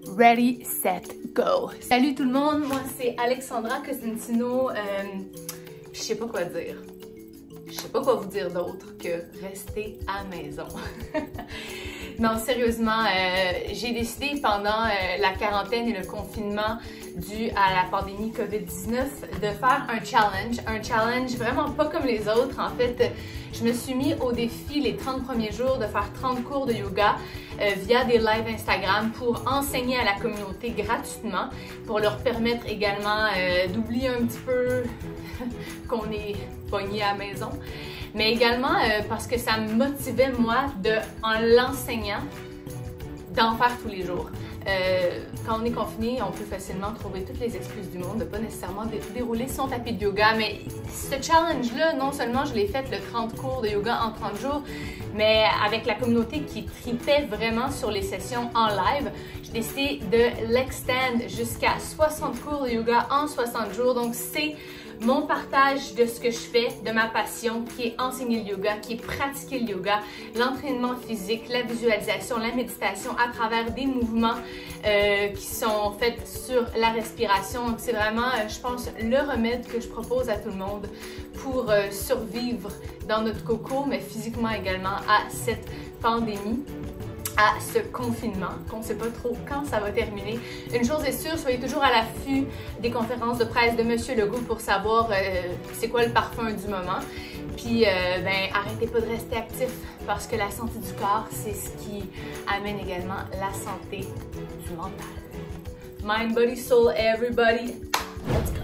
ready, set, go! Salut tout le monde, moi c'est Alexandra Cosentino. Je sais pas quoi dire. Je sais pas quoi vous dire d'autre que rester à la maison. Non, sérieusement, j'ai décidé pendant la quarantaine et le confinement dû à la pandémie COVID-19 de faire un challenge vraiment pas comme les autres. En fait, je me suis mis au défi les 30 premiers jours de faire 30 cours de yoga via des lives Instagram pour enseigner à la communauté gratuitement, pour leur permettre également d'oublier un petit peu qu'on est pogné à la maison, mais également parce que ça me motivait moi en l'enseignant d'en faire tous les jours. Quand on est confiné, on peut facilement trouver toutes les excuses du monde de pas nécessairement dérouler son tapis de yoga, mais ce challenge-là, non seulement je l'ai fait le 30 cours de yoga en 30 jours, mais avec la communauté qui tripait vraiment sur les sessions en live, j'ai décidé de l'extend jusqu'à 60 cours de yoga en 60 jours. Donc c'est mon partage de ce que je fais, de ma passion, qui est enseigner le yoga, qui est pratiquer le yoga, l'entraînement physique, la visualisation, la méditation à travers des mouvements qui sont faits sur la respiration. Donc c'est vraiment, je pense, le remède que je propose à tout le monde pour survivre dans notre coco, mais physiquement également à cette pandémie, à ce confinement, qu'on ne sait pas trop quand ça va terminer. Une chose est sûre, soyez toujours à l'affût des conférences de presse de Monsieur Legault pour savoir c'est quoi le parfum du moment. Puis, arrêtez pas de rester actif parce que la santé du corps, c'est ce qui amène également la santé du mental. Mind, body, soul, everybody. Let's go!